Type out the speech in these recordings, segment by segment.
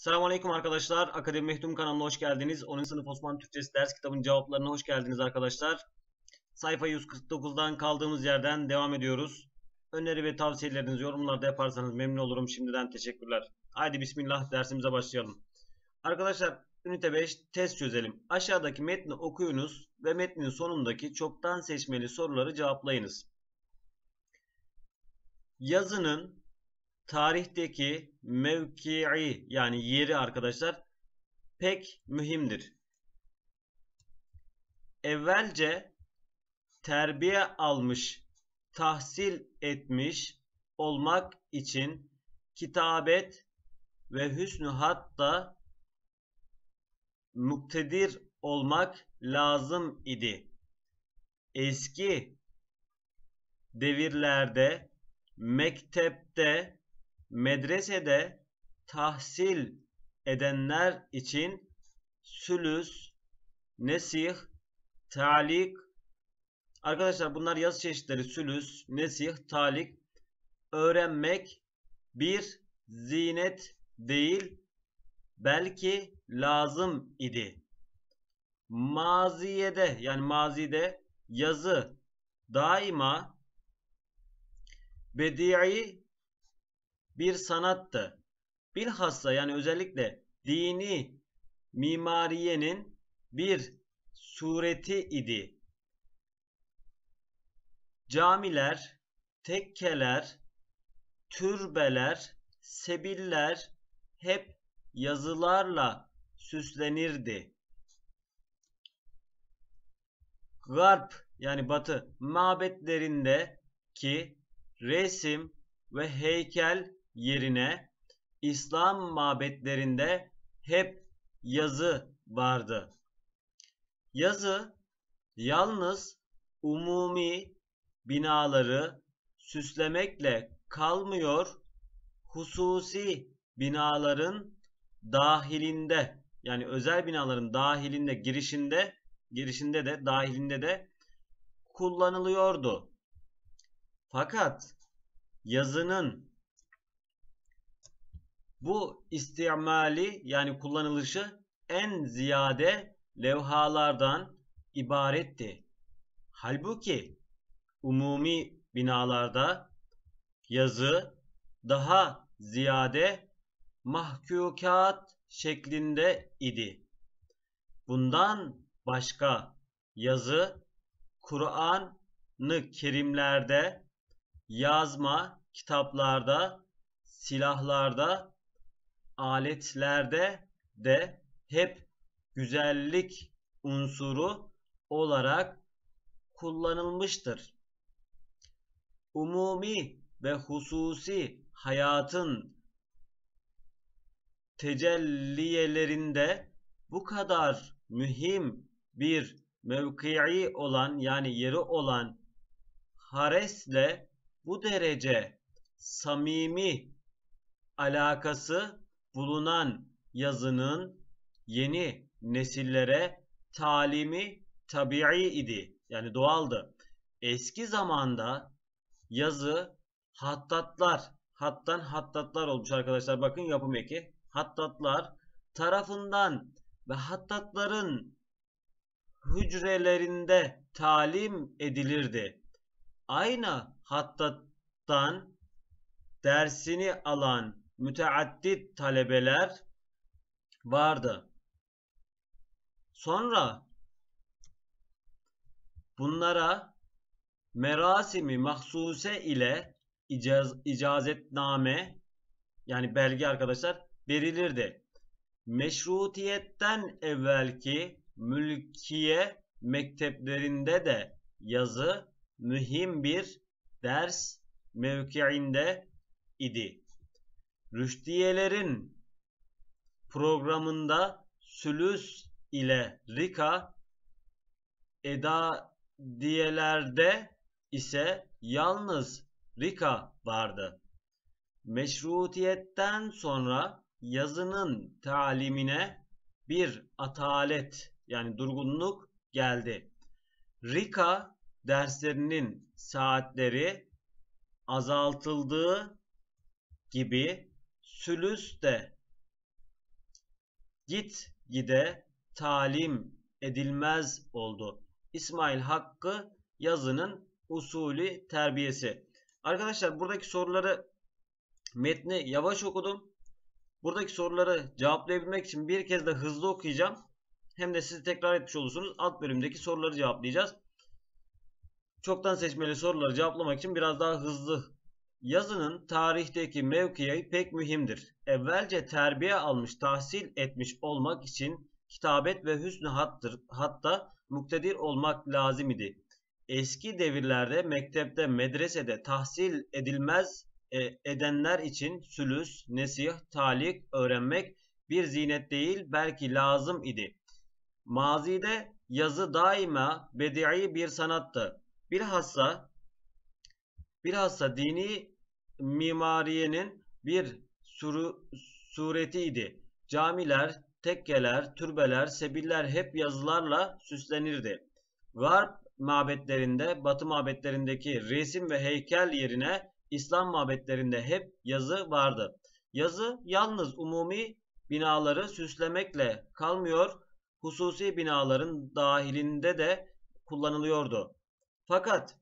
Selamünaleyküm arkadaşlar. Akademi Mehtum kanalına hoş geldiniz. 10. sınıf Osmanlı Türkçesi ders kitabının cevaplarına hoş geldiniz arkadaşlar. Sayfa 149'dan kaldığımız yerden devam ediyoruz. Öneri ve tavsiyelerinizi yorumlarda yaparsanız memnun olurum. Şimdiden teşekkürler. Haydi bismillah dersimize başlayalım. Arkadaşlar ünite 5 test çözelim. Aşağıdaki metni okuyunuz ve metnin sonundaki çoktan seçmeli soruları cevaplayınız. Yazının tarihteki mevkii yani yeri arkadaşlar pek mühimdir. Evvelce terbiye almış, tahsil etmiş olmak için kitabet ve hüsnü hatta muktedir olmak lazım idi. Eski devirlerde mektepte, medresede tahsil edenler için sülüs, nesih, talik. Arkadaşlar bunlar yazı çeşitleri. Sülüs, nesih, talik. Öğrenmek bir zinet değil, belki lazım idi. Maziyede yani mazide yazı daima bedi'i bir sanattı. Bilhassa yani özellikle dini mimariyenin bir sureti idi. Camiler, tekkeler, türbeler, sebiller hep yazılarla süslenirdi. Garp yani batı mabetlerindeki resim ve heykel yerine İslam mabetlerinde hep yazı vardı. Yazı yalnız umumi binaları süslemekle kalmıyor, hususi binaların dahilinde yani özel binaların dahilinde dahilinde de kullanılıyordu. Fakat yazının bu istimali yani kullanılışı en ziyade levhalardan ibaretti. Halbuki umumi binalarda yazı daha ziyade mahkukat şeklinde idi. Bundan başka yazı Kur'an-ı Kerimlerde, yazma kitaplarda, silahlarda, aletlerde de hep güzellik unsuru olarak kullanılmıştır. Umumi ve hususi hayatın tecelliyelerinde bu kadar mühim bir mevkii olan yani yeri olan haresle bu derece samimi alakası bulunan yazının yeni nesillere talimi tabii idi. Yani doğaldı. Eski zamanda yazı hattatlar olmuş arkadaşlar. Bakın yapım eki. Hattatlar tarafından ve hattatların hücrelerinde talim edilirdi. Aynı hattattan dersini alan müteaddit talebeler vardı. Sonra bunlara merasimi mahsuse ile icazetname yani belge arkadaşlar verilirdi. Meşrutiyetten evvelki mülkiye mekteplerinde de yazı mühim bir ders mevkiinde idi. Rüşdiyelerin programında sülüs ile rika, edadiyelerde ise yalnız rika vardı. Meşrutiyetten sonra yazının talimine bir atalet yani durgunluk geldi. Rika derslerinin saatleri azaltıldığı gibi sülüs de Git gide talim edilmez oldu. İsmail Hakkı yazının usulü terbiyesi. Arkadaşlar buradaki soruları metni yavaş okudum. Buradaki soruları cevaplayabilmek için bir kez de hızlı okuyacağım. Hem de siz tekrar etmiş olursunuz. Alt bölümdeki soruları cevaplayacağız. Çoktan seçmeli soruları cevaplamak için biraz daha hızlı. Yazının tarihteki mevkii pek mühimdir. Evvelce terbiye almış, tahsil etmiş olmak için kitabet ve hüsnü hatta muktedir olmak lazım idi. Eski devirlerde mektepte, medresede tahsil edilmez edenler için sülüs, nesih, talik öğrenmek bir zinet değil belki lazım idi. Mazide yazı daima bedi'i bir sanattı. Bilhassa dini mimariyenin bir suretiydi. Camiler, tekkeler, türbeler, sebiller hep yazılarla süslenirdi. Garp mabetlerinde, Batı mabetlerindeki resim ve heykel yerine İslam mabetlerinde hep yazı vardı. Yazı yalnız umumi binaları süslemekle kalmıyor, hususi binaların dahilinde de kullanılıyordu. Fakat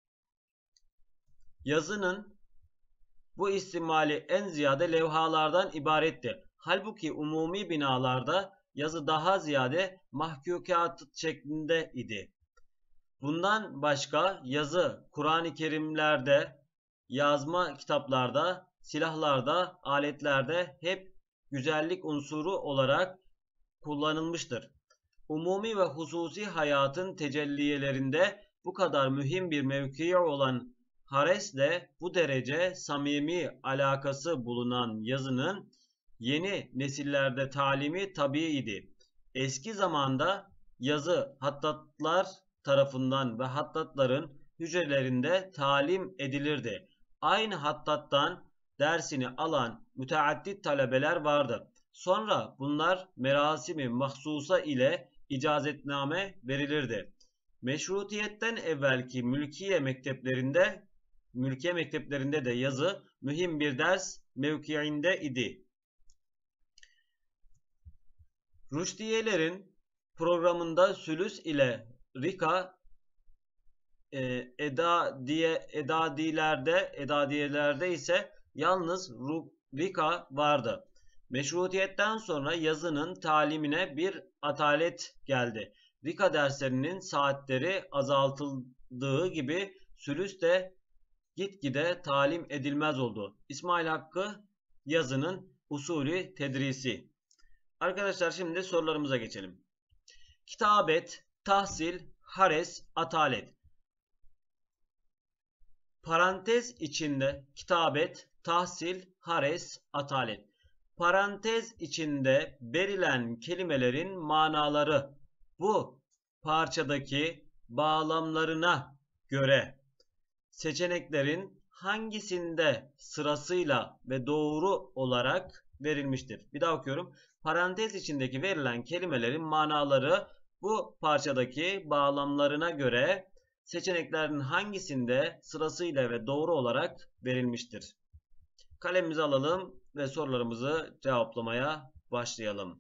yazının bu istimali en ziyade levhalardan ibaretti. Halbuki umumi binalarda yazı daha ziyade mahkukat şeklinde idi. Bundan başka yazı Kur'an-ı Kerimlerde, yazma kitaplarda, silahlarda, aletlerde hep güzellik unsuru olarak kullanılmıştır. Umumi ve hususi hayatın tecelliyelerinde bu kadar mühim bir mevki olan haresle bu derece samimi alakası bulunan yazının yeni nesillerde talimi tabiiydi. Eski zamanda yazı hattatlar tarafından ve hattatların hücrelerinde talim edilirdi. Aynı hattattan dersini alan müteaddit talebeler vardı. Sonra bunlar merasimi mahsusa ile icazetname verilirdi. Meşrutiyetten evvelki mülkiye mekteplerinde de yazı mühim bir ders mevkiinde idi. Rüşdiyelerin programında sülüs ile rika edadilerde ise yalnız rika vardı. Meşrutiyetten sonra yazının talimine bir atalet geldi. Rika derslerinin saatleri azaltıldığı gibi sülüs de gitgide talim edilmez oldu. İsmail Hakkı yazının usulü tedrisi. Arkadaşlar şimdi sorularımıza geçelim. Kitabet, tahsil, hares, atalet. Parantez içinde kitabet, tahsil, hares, atalet. Parantez içinde verilen kelimelerin manaları bu parçadaki bağlamlarına göre seçeneklerin hangisinde sırasıyla ve doğru olarak verilmiştir? Bir daha okuyorum. Parantez içindeki verilen kelimelerin manaları bu parçadaki bağlamlarına göre seçeneklerin hangisinde sırasıyla ve doğru olarak verilmiştir? Kalemimizi alalım ve sorularımızı cevaplamaya başlayalım.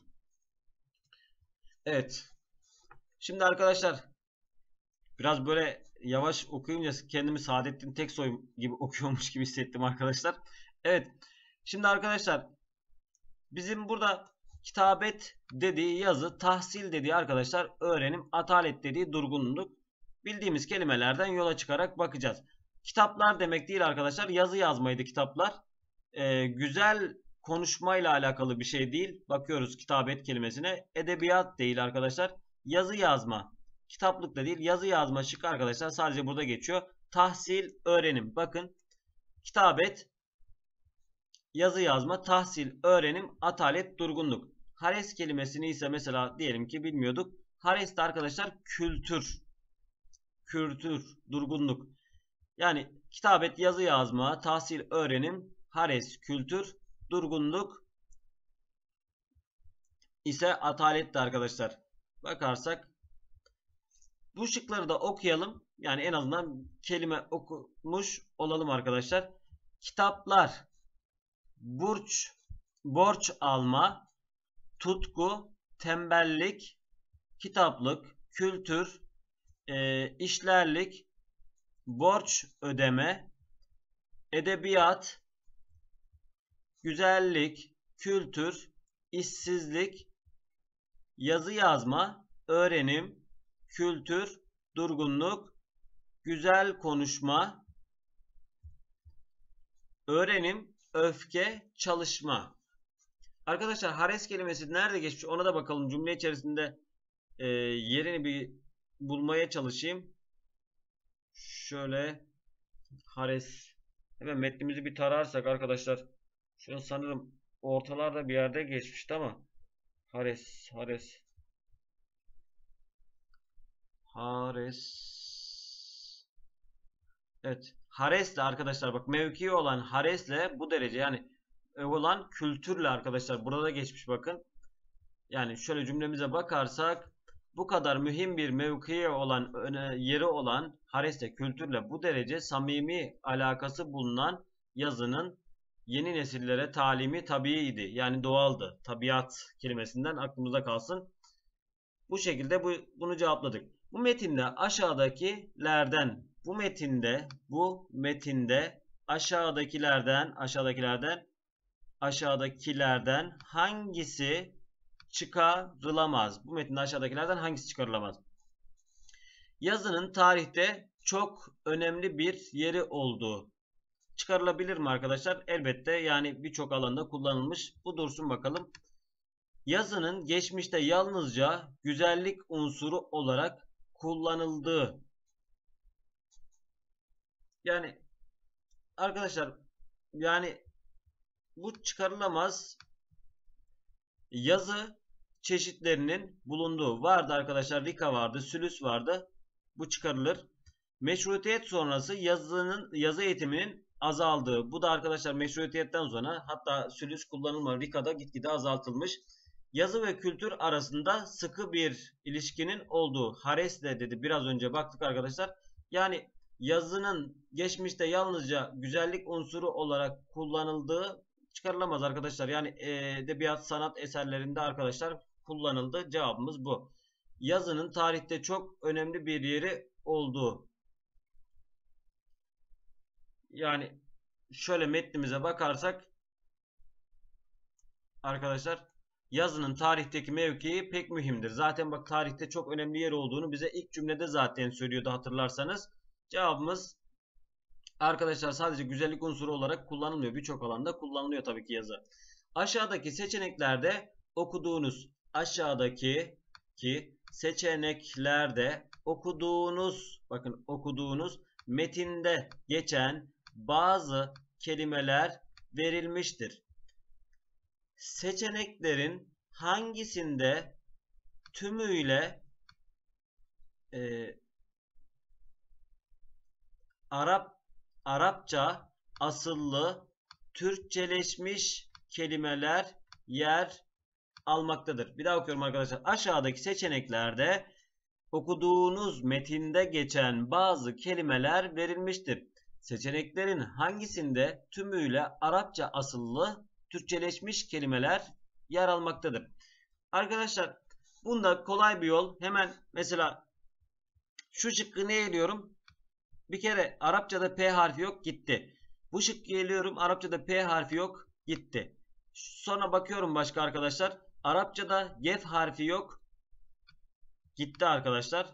Evet. Şimdi arkadaşlar biraz böyle yavaş okuyunca kendimi Saadettin Teksoy gibi okuyormuş gibi hissettim arkadaşlar. Evet. Şimdi arkadaşlar bizim burada kitabet dediği yazı, tahsil dediği arkadaşlar öğrenim, atalet dediği durgunluk. Bildiğimiz kelimelerden yola çıkarak bakacağız. Kitaplar demek değil arkadaşlar. Yazı yazmaydı kitaplar. Güzel konuşmayla alakalı bir şey değil. Bakıyoruz kitabet kelimesine. Edebiyat değil arkadaşlar. Yazı yazma. Kitaplık da değil. Yazı yazma şık arkadaşlar. Sadece burada geçiyor. Tahsil, öğrenim. Bakın. Kitabet, yazı yazma, tahsil, öğrenim, atalet, durgunluk. Hares kelimesini ise mesela diyelim ki bilmiyorduk. Hares de arkadaşlar kültür, durgunluk. Yani kitabet, yazı yazma, tahsil, öğrenim, hares, kültür, durgunluk ise ataletti arkadaşlar. Bakarsak bu şıkları da okuyalım. Yani en azından kelime okumuş olalım arkadaşlar. Kitaplar, borç alma, tutku, tembellik, kitaplık, kültür, işlerlik, borç ödeme, edebiyat, güzellik, kültür, işsizlik, yazı yazma, öğrenim, kültür, durgunluk, güzel konuşma, öğrenim, öfke, çalışma. Arkadaşlar hares kelimesi nerede geçmiş ona da bakalım. Cümle içerisinde yerini bir bulmaya çalışayım. Şöyle hares. Hemen metnimizi bir tararsak arkadaşlar. Şu an sanırım ortalarda bir yerde geçmişti ama. Hares. Evet. Haresle arkadaşlar bak mevki olan haresle bu derece yani olan kültürle arkadaşlar burada geçmiş bakın. Yani şöyle cümlemize bakarsak bu kadar mühim bir mevkiye olan yeri olan haresle kültürle bu derece samimi alakası bulunan yazının yeni nesillere talimi tabiiydi. Yani doğaldı. Tabiat kelimesinden aklımıza kalsın. Bu şekilde bunu cevapladık. Bu metinde aşağıdakilerden hangisi çıkarılamaz? Bu metinde aşağıdakilerden hangisi çıkarılamaz? Yazının tarihte çok önemli bir yeri olduğu. Çıkarılabilir mi arkadaşlar? Elbette yani birçok alanda kullanılmış. Bu dursun bakalım. Yazının geçmişte yalnızca güzellik unsuru olarak kullanıldığı. Yani arkadaşlar yani bu çıkarılamaz. Yazı çeşitlerinin bulunduğu vardı arkadaşlar. Rika vardı, sülüs vardı. Bu çıkarılır. Meşrutiyet sonrası yazı eğitiminin azaldığı. Bu da arkadaşlar meşrutiyetten sonra hatta sülüs kullanılma Rika'da gitgide azaltılmış. Yazı ve kültür arasında sıkı bir ilişkinin olduğu. Haresle dedi biraz önce baktık arkadaşlar. Yani yazının geçmişte yalnızca güzellik unsuru olarak kullanıldığı çıkarılamaz arkadaşlar. Yani edebiyat sanat eserlerinde arkadaşlar kullanıldı. Cevabımız bu. Yazının tarihte çok önemli bir yeri olduğu. Yani şöyle metnimize bakarsak arkadaşlar yazının tarihteki mevkii pek mühimdir. Zaten bak tarihte çok önemli yer olduğunu bize ilk cümlede zaten söylüyordu hatırlarsanız. Cevabımız arkadaşlar sadece güzellik unsuru olarak kullanılmıyor. Birçok alanda kullanılıyor tabii ki yazı. Aşağıdaki seçeneklerde okuduğunuz bakın okuduğunuz metinde geçen bazı kelimeler verilmiştir. Seçeneklerin hangisinde tümüyle Arapça asıllı Türkçeleşmiş kelimeler yer almaktadır? Bir daha okuyorum arkadaşlar. Aşağıdaki seçeneklerde okuduğunuz metinde geçen bazı kelimeler verilmiştir. Seçeneklerin hangisinde tümüyle Arapça asıllı Türkçeleşmiş kelimeler yer almaktadır? Arkadaşlar bunda kolay bir yol. Hemen mesela şu şıkkı ne eliyorum? Bir kere Arapçada P harfi yok gitti. Bu şıkkı eliyorum Arapçada P harfi yok gitti. Sonra bakıyorum başka arkadaşlar. Arapçada Gef harfi yok gitti arkadaşlar.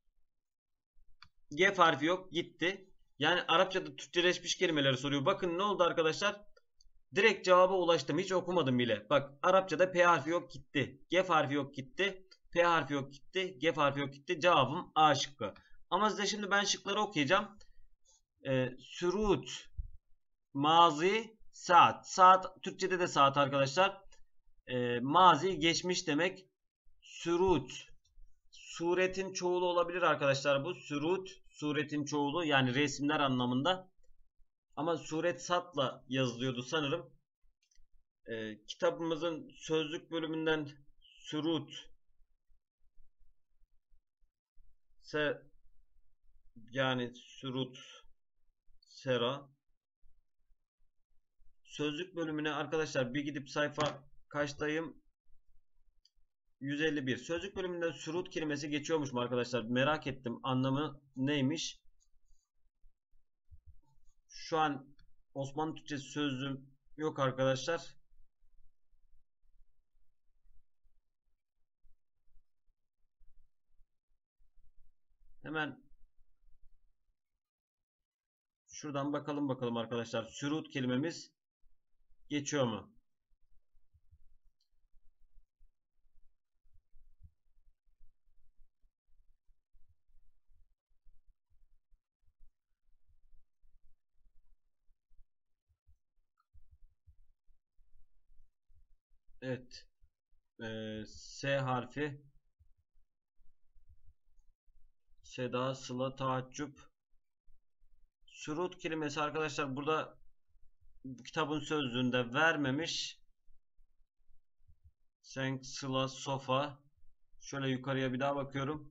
Gef harfi yok gitti. Yani Arapçada Türkçeleşmiş kelimeleri soruyor. Bakın ne oldu arkadaşlar? Direkt cevaba ulaştım. Hiç okumadım bile. Bak Arapçada P harfi yok gitti. Gef harfi yok gitti. P harfi yok gitti. Gef harfi yok gitti. Cevabım A şıkkı. Ama size şimdi ben şıkları okuyacağım. Sürut, mazi, saat. Saat Türkçede de saat arkadaşlar. Mazi geçmiş demek. Sürut. Suretin çoğulu olabilir arkadaşlar bu. Sürut, suretin çoğulu yani resimler anlamında. Ama suret satla yazılıyordu sanırım. Kitabımızın sözlük bölümünden sürut yani sürut sera sözlük bölümüne arkadaşlar bir gidip sayfa kaçtayım 151. Sözlük bölümünde sürut kelimesi geçiyormuş mu arkadaşlar? Merak ettim. Anlamı neymiş? Şu an Osmanlı Türkçesi sözlüğüm yok arkadaşlar. Hemen şuradan bakalım arkadaşlar. Sürut kelimemiz geçiyor mu? Evet. S harfi. Seda, sıla, taaccüp. Sürut kelimesi arkadaşlar burada kitabın sözlüğünde vermemiş. Senk, sıla, sofa. Şöyle yukarıya bir daha bakıyorum.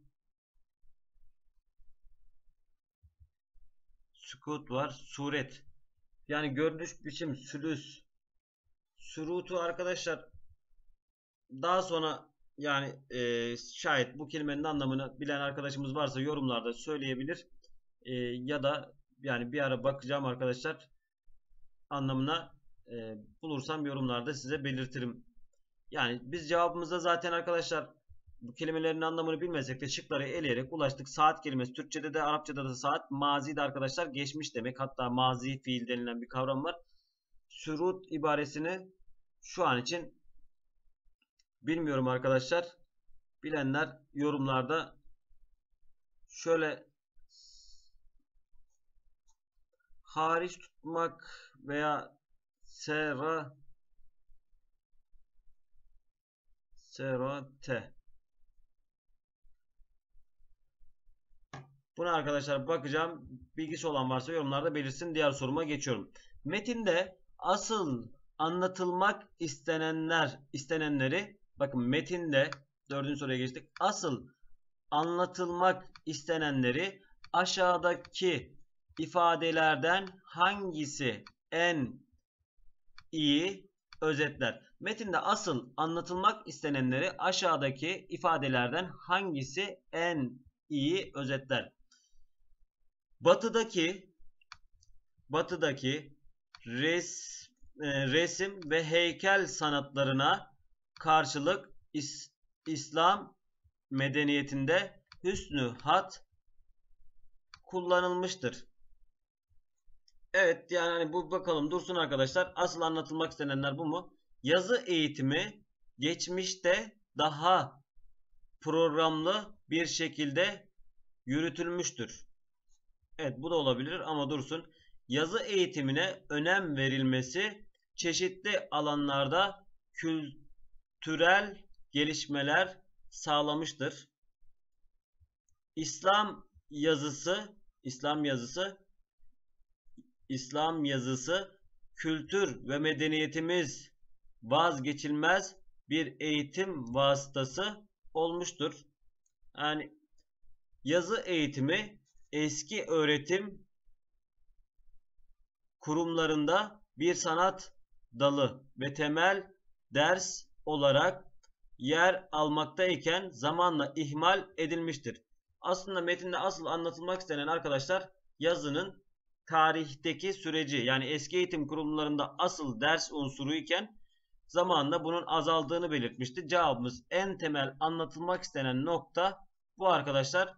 Sükut var. Suret. Yani görünüş, biçim, sülüs. Sürutu arkadaşlar daha sonra yani şayet bu kelimenin anlamını bilen arkadaşımız varsa yorumlarda söyleyebilir. Ya da yani bir ara bakacağım arkadaşlar, anlamına bulursam yorumlarda size belirtirim. Yani biz cevabımızda zaten arkadaşlar bu kelimelerin anlamını bilmesek de şıkları eleyerek ulaştık. Saat kelimesi Türkçe'de de Arapça'da da saat, mazide arkadaşlar geçmiş demek. Hatta mazi fiil denilen bir kavram var. Sürut ibaresini şu an için bilmiyorum arkadaşlar. Bilenler yorumlarda şöyle hariç tutmak veya serate. Buna arkadaşlar bakacağım. Bilgisi olan varsa yorumlarda belirsin. Diğer soruma geçiyorum. Metinde asıl anlatılmak istenenleri, bakın metinde dördüncü soruya geçtik. Asıl anlatılmak istenenleri aşağıdaki ifadelerden hangisi en iyi özetler? Metinde asıl anlatılmak istenenleri aşağıdaki ifadelerden hangisi en iyi özetler? Batıdaki resim ve heykel sanatlarına karşılık İslam medeniyetinde hüsnü hat kullanılmıştır. Evet, yani hani bu bakalım dursun arkadaşlar. Asıl anlatılmak istenenler bu mu? Yazı eğitimi geçmişte daha programlı bir şekilde yürütülmüştür. Evet, bu da olabilir ama dursun. Yazı eğitimine önem verilmesi çeşitli alanlarda kültürel gelişmeler sağlamıştır. İslam yazısı kültür ve medeniyetimiz vazgeçilmez bir eğitim vasıtası olmuştur. Yani yazı eğitimi eski öğretim kurumlarında bir sanat dalı ve temel ders olarak yer almaktayken zamanla ihmal edilmiştir. Aslında metinde asıl anlatılmak istenen arkadaşlar yazının tarihteki süreci, yani eski eğitim kurumlarında asıl ders unsuru iken zamanla bunun azaldığını belirtmişti. Cevabımız en temel anlatılmak istenen nokta bu arkadaşlar.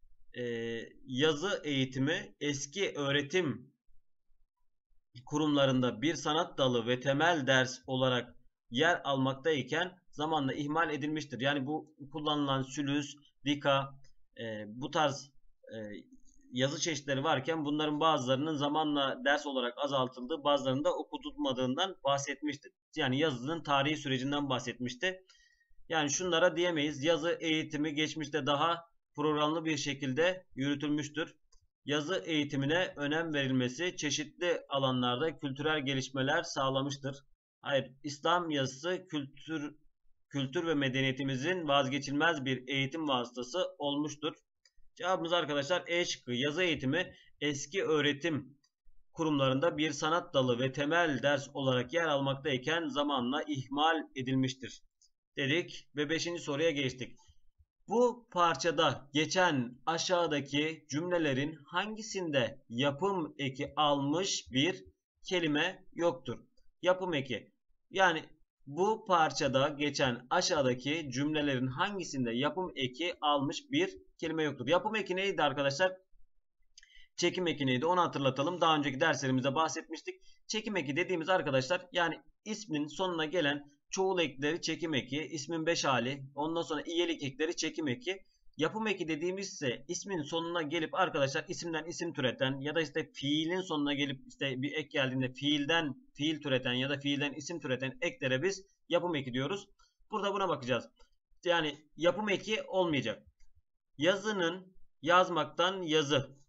Yazı eğitimi eski öğretim kurumlarında bir sanat dalı ve temel ders olarak yer almaktayken zamanla ihmal edilmiştir. Yani bu kullanılan sülüs, dika, bu tarz yazı çeşitleri varken bunların bazılarının zamanla ders olarak azaltıldığı, bazılarının da okutulmadığından bahsetmiştir. Yani yazının tarihi sürecinden bahsetmişti. Yani şunlara diyemeyiz. Yazı eğitimi geçmişte daha programlı bir şekilde yürütülmüştür. Yazı eğitimine önem verilmesi çeşitli alanlarda kültürel gelişmeler sağlamıştır. Hayır, İslam yazısı kültür ve medeniyetimizin vazgeçilmez bir eğitim vasıtası olmuştur. Cevabımız arkadaşlar E şıkkı. Yazı eğitimi eski öğretim kurumlarında bir sanat dalı ve temel ders olarak yer almaktayken zamanla ihmal edilmiştir. dedik ve 5. soruya geçtik. Bu parçada geçen aşağıdaki cümlelerin hangisinde yapım eki almış bir kelime yoktur? Yapım eki. Yani bu parçada geçen aşağıdaki cümlelerin hangisinde yapım eki almış bir kelime yoktur? Yapım eki neydi arkadaşlar? Çekim eki neydi? Onu hatırlatalım. Daha önceki derslerimizde bahsetmiştik. Çekim eki dediğimiz arkadaşlar yani ismin sonuna gelen çoğul ekleri çekim eki, ismin 5 hali, ondan sonra iyilik ekleri çekim eki. Yapım eki dediğimiz ise ismin sonuna gelip arkadaşlar isimden isim türeten ya da işte fiilin sonuna gelip işte bir ek geldiğinde fiilden fiil türeten ya da fiilden isim türeten eklere biz yapım eki diyoruz. Burada buna bakacağız. Yani yapım eki olmayacak. Yazının yazmaktan yazı.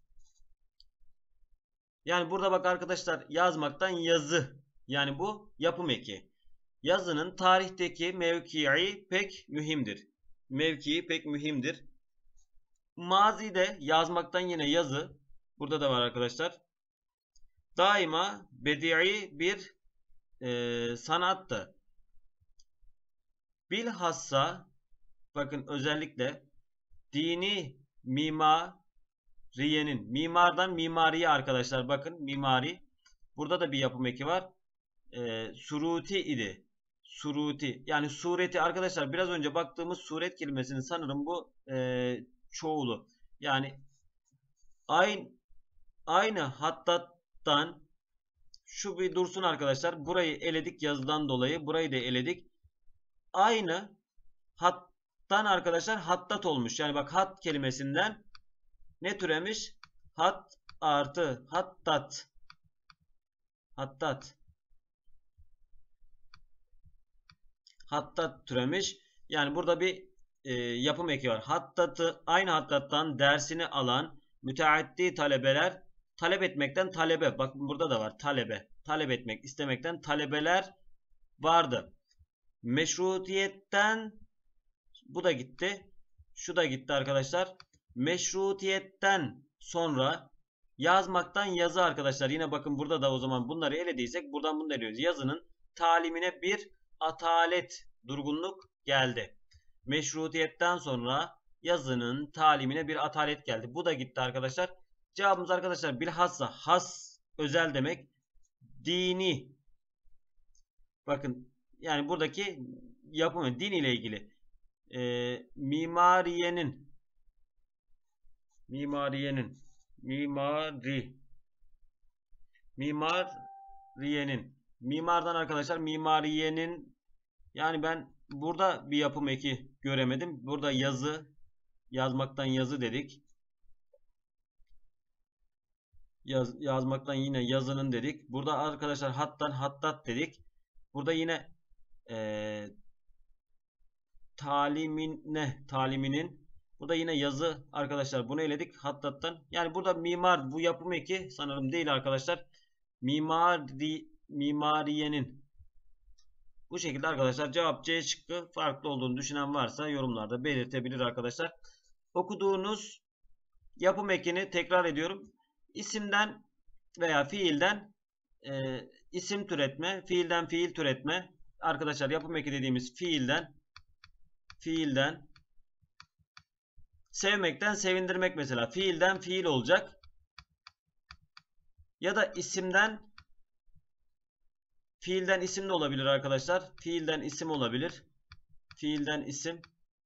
Yani burada bak arkadaşlar yazmaktan yazı. Yani bu yapım eki. Yazının tarihteki mevkii pek mühimdir. Mevkii pek mühimdir. Mazide yazmaktan yine yazı. Burada da var arkadaşlar. Daima bedi'i bir sanattı. Bilhassa bakın özellikle dini mimariyenin mimardan mimariye arkadaşlar bakın mimari. Burada da bir yapım eki var. Suruti idi. Suruti. Yani sureti arkadaşlar biraz önce baktığımız suret kelimesinin sanırım bu çoğulu. Yani aynı hattattan şu bir dursun arkadaşlar. Burayı eledik yazıdan dolayı. Burayı da eledik. Aynı hattan arkadaşlar hattat olmuş. Yani bak hat kelimesinden ne türemiş? Hat artı hattat. Hattat. Hattat türemiş. Yani burada bir yapım eki var. Hattatı aynı hattattan dersini alan müteaddi talebeler talep etmekten talebe. Bak burada da var talebe. Talep etmek istemekten talebeler vardı. Meşrutiyetten bu da gitti. Şu da gitti arkadaşlar. Meşrutiyetten sonra yazmaktan yazı arkadaşlar. Yine bakın burada da o zaman bunları elediysek buradan bunu eliyoruz. Yazının talimine bir atalet, durgunluk geldi. Meşrutiyetten sonra yazının talimine bir atalet geldi. Bu da gitti arkadaşlar. Cevabımız arkadaşlar bilhassa has özel demek. Dini. Bakın yani buradaki yapımı din ile ilgili. Mimariyenin mimardan arkadaşlar mimariyenin yani ben burada bir yapım eki göremedim. Burada yazı yazmaktan yazı dedik. Yazmaktan yine yazının dedik. Burada arkadaşlar hattan hattat dedik. Burada yine taliminin burada yine yazı arkadaşlar bunu eledik hattattan. Yani burada mimar bu yapım eki sanırım değil arkadaşlar. Mimariyenin bu şekilde arkadaşlar cevap C şıkkı farklı olduğunu düşünen varsa yorumlarda belirtebilir arkadaşlar. Okuduğunuz yapım ekini tekrar ediyorum. İsimden veya fiilden isim türetme, fiilden fiil türetme. Arkadaşlar yapım eki dediğimiz fiilden sevmekten sevindirmek mesela. Fiilden fiil olacak. Ya da isimden fiilden isim de olabilir arkadaşlar. Fiilden isim olabilir. Fiilden isim.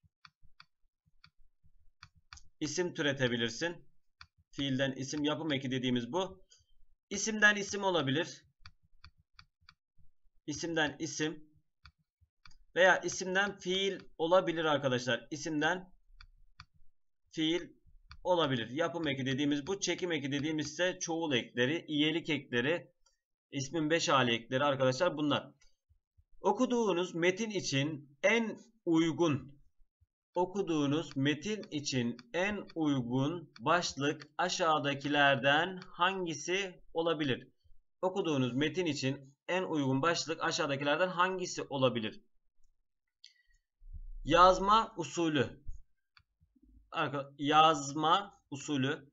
İsim türetebilirsin. Fiilden isim yapım eki dediğimiz bu. İsimden isim olabilir. İsimden isim. Veya isimden fiil olabilir arkadaşlar. İsimden fiil olabilir. Yapım eki dediğimiz bu. Çekim eki dediğimiz ise çoğul ekleri, iyelik ekleri, ismin 5 hali ekleri arkadaşlar bunlar. Okuduğunuz metin için en uygun başlık aşağıdakilerden hangisi olabilir? Okuduğunuz metin için en uygun başlık aşağıdakilerden hangisi olabilir? Yazma usulü. Yazma usulü.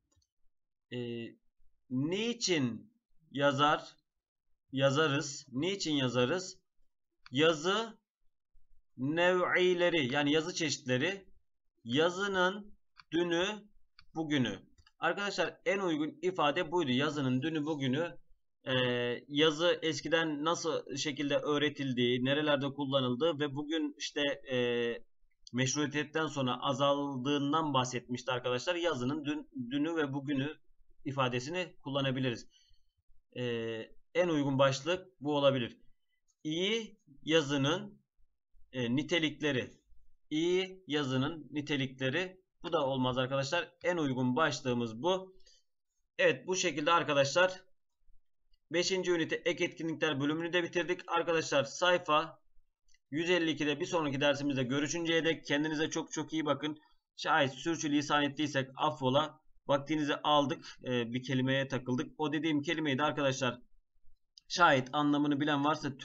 Niçin yazarız? Niçin yazarız? Yazı nev'ileri yani yazı çeşitleri, yazının dünü, bugünü. Arkadaşlar en uygun ifade buydu. Yazının dünü, bugünü. Yazı eskiden nasıl şekilde öğretildiği, nerelerde kullanıldığı ve bugün işte meşrutiyetten sonra azaldığından bahsetmişti arkadaşlar. Yazının dünü ve bugünü ifadesini kullanabiliriz. En uygun başlık bu olabilir. İyi yazının nitelikleri. İyi yazının nitelikleri. Bu da olmaz arkadaşlar. En uygun başlığımız bu. Evet, bu şekilde arkadaşlar 5. ünite ek etkinlikler bölümünü de bitirdik. Arkadaşlar sayfa 152'de bir sonraki dersimizde görüşünceye dek kendinize çok çok iyi bakın. Şayet sürçülisan ettiysek affola. Vaktinizi aldık. Bir kelimeye takıldık. O dediğim kelimeyi de arkadaşlar şayet anlamını bilen varsa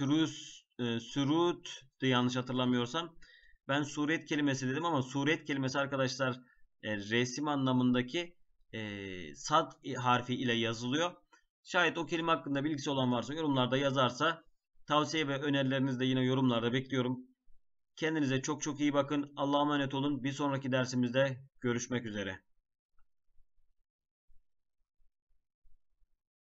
sürut yanlış hatırlamıyorsam. Ben suret kelimesi dedim ama suret kelimesi arkadaşlar resim anlamındaki sad harfi ile yazılıyor. Şayet o kelime hakkında bilgisi olan varsa yorumlarda yazarsa, tavsiye ve önerilerinizi de yine yorumlarda bekliyorum. Kendinize çok çok iyi bakın. Allah'a emanet olun. Bir sonraki dersimizde görüşmek üzere.